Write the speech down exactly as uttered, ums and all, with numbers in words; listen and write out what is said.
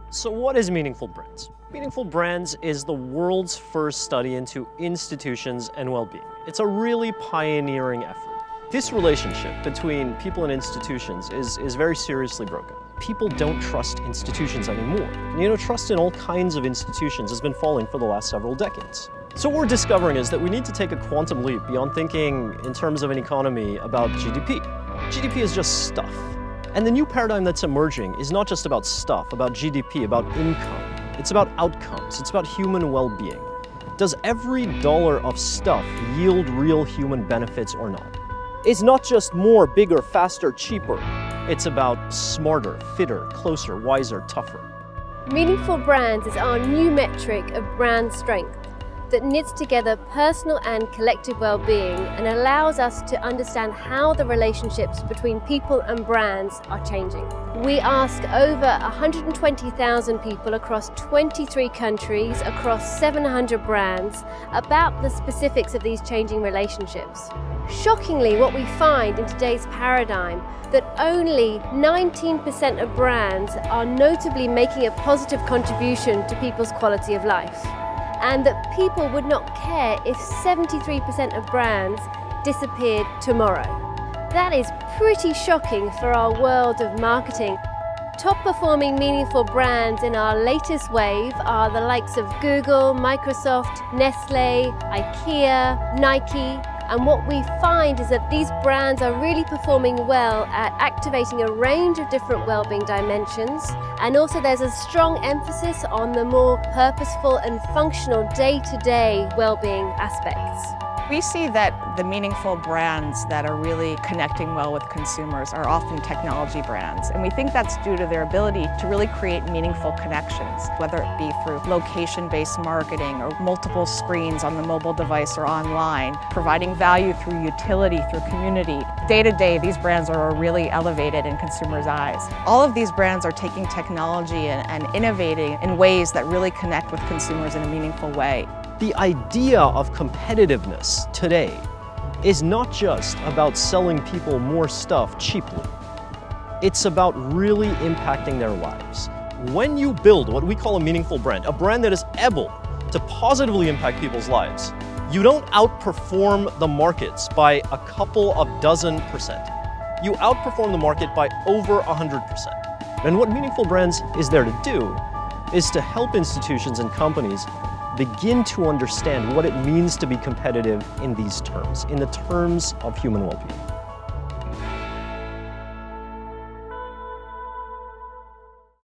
So what is Meaningful Brands? Meaningful Brands is the world's first study into institutions and well-being. It's a really pioneering effort. This relationship between people and institutions is, is very seriously broken. People don't trust institutions anymore. You know, trust in all kinds of institutions has been falling for the last several decades. So what we're discovering is that we need to take a quantum leap beyond thinking in terms of an economy about G D P. G D P is just stuff. And the new paradigm that's emerging is not just about stuff, about G D P, about income. It's about outcomes. It's about human well-being. Does every dollar of stuff yield real human benefits or not? It's not just more, bigger, faster, cheaper. It's about smarter, fitter, closer, wiser, tougher. Meaningful Brands is our new metric of brand strength that knits together personal and collective well-being and allows us to understand how the relationships between people and brands are changing. We ask over one hundred twenty thousand people across twenty-three countries, across seven hundred brands, about the specifics of these changing relationships. Shockingly, what we find in today's paradigm that only nineteen percent of brands are notably making a positive contribution to people's quality of life, and that people would not care if seventy-three percent of brands disappeared tomorrow. That is pretty shocking for our world of marketing. Top performing meaningful brands in our latest wave are the likes of Google, Microsoft, Nestle, IKEA, Nike. And what we find is that these brands are really performing well at activating a range of different well-being dimensions. And also there's a strong emphasis on the more purposeful and functional day-to-day well-being aspects. We see that the meaningful brands that are really connecting well with consumers are often technology brands. And we think that's due to their ability to really create meaningful connections, whether it be through location-based marketing or multiple screens on the mobile device or online, providing value through utility, through community. Day to day, these brands are really elevated in consumers' eyes. All of these brands are taking technology and, and innovating in ways that really connect with consumers in a meaningful way. The idea of competitiveness today is not just about selling people more stuff cheaply. It's about really impacting their lives. When you build what we call a meaningful brand, a brand that is able to positively impact people's lives, you don't outperform the markets by a couple of dozen percent. You outperform the market by over one hundred percent. And what Meaningful Brands is there to do is to help institutions and companies begin to understand what it means to be competitive in these terms, in the terms of human well-being.